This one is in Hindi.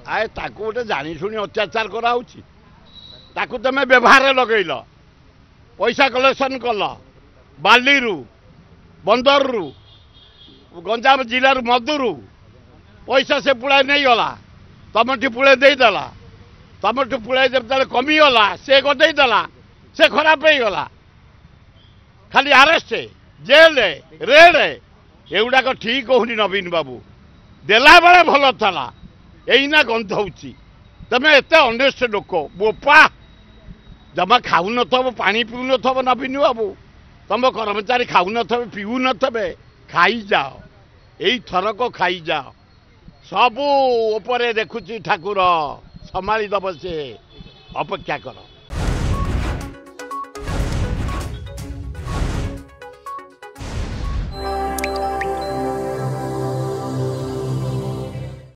आए ताकू गोटे जानी अत्याचार कराऊछि ताकू तुम व्यवहार लगेल पैसा कलेक्शन कल बाली बंदर गंजाम जिलार मधुरू पैसा से पुड़ा नहीं गला तुम पुड़े देदेला तुम पुड़े जब कमीगला से गदेदेला से खराब हो गला खाली आरेस्ट जेल रेड एगुड़ाक ठीक होनी नवीन बाबू देला बेले भल था एना गंध होची तुम एत अनेस्ट लोक बोपा जमा खाऊ न पानी पीऊ न नवीन बाबू तुम कर्मचारी खाऊ न पीऊ न खाई जाओ यही थरक खाई जाओ सबू उपरे देखुची ठाकुर संभाली दब से अपेक्षा कर।